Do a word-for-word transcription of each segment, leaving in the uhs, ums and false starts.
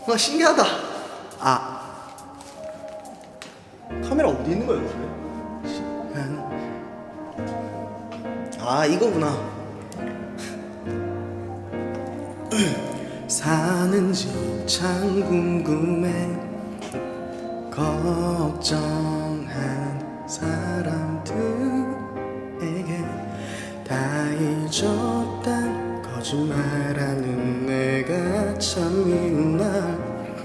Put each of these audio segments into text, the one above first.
와, 신기하다. 아, 카메라 어디 있는 거야, 요즘에? 아, 이거구나. 사는지 참 궁금해. 걱정한 사람들에게 다 잊었단 거짓말하는 내가 참 미운 날.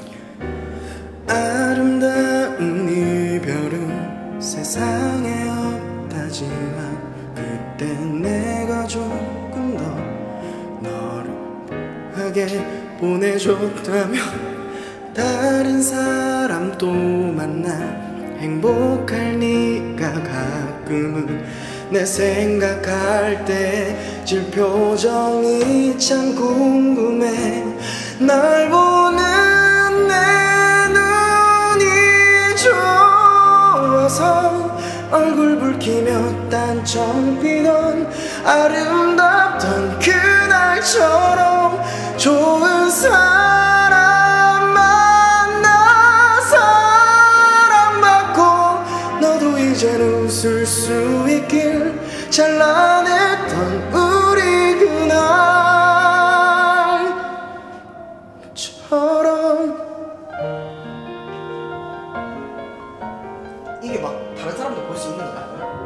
아름다운 이별은 세상에 없다지만 그땐 내가 조금 더 너를 하게 보내줬다면 다른 사람 또 만나 행복할 네가 가끔은 내 생각할 때 질 표정이 참 궁금해. 날 보는 내 눈이 좋아서 얼굴 붉히며 딴청 피던 아름답던 그날처럼 좋은 사람 만나 사랑받고 너도 이젠 웃을 수 있길. 찬란했던 우리 그날처럼. 이게 막 다른 사람도 볼 수 있는 거야?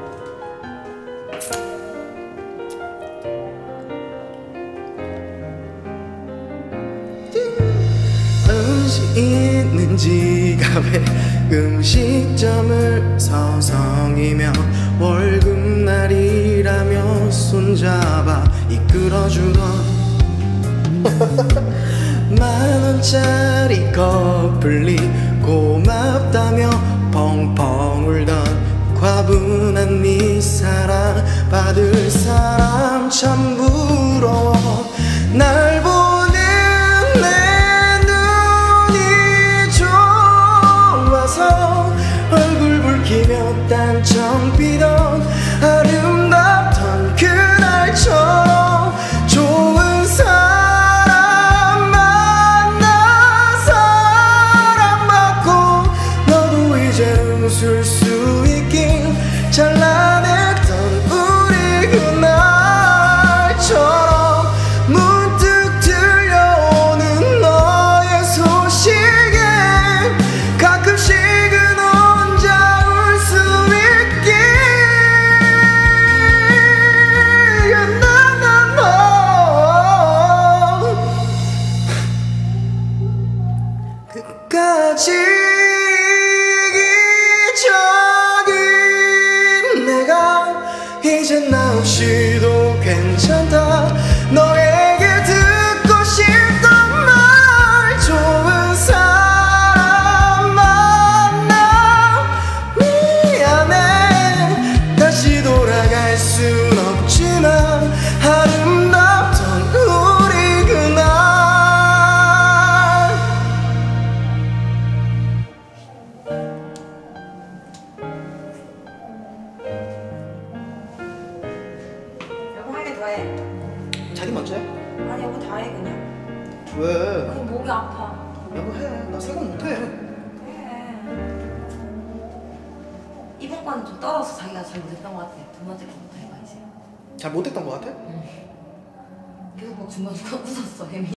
음식 있는 지갑에 음식점을 서성이며 월급날이라며 손잡아 이끌어주던 만원짜리 커플리 고맙다며 펑펑 울던 과분한 네 사랑 받을 사람 참 부러워. 날 보는 내 눈이 좋아서 얼굴 붉히며 딴청 피던 아름답던 그날처럼 좋은 사람 만나 사랑받고 너도 이제 웃을 수 있긴. 찬란했던 우리 그날처럼 문득 들려오는 너의 소식에 가끔씩은 혼자 울 수 있긴. 나나나 끝까지 이젠 나 없이도 괜찮다. 너에게 듣고 싶던 말 좋은 사람 만나 미안해. 다시 돌아갈 순 없지만 아름답던 우리 그날. 왜? 자기 먼저 해. 아니 여보 다 해 그냥. 왜? 아니 목이 아파. 여보 해. 나 생각 못해. 해. 이번 거는 좀 떨어서 자기가 잘 못했던 것 같아. 두 번째 거부터 해봐야지. 잘 못했던 것 같아? 응. 계속 막 중간중간 웃었어 혜미.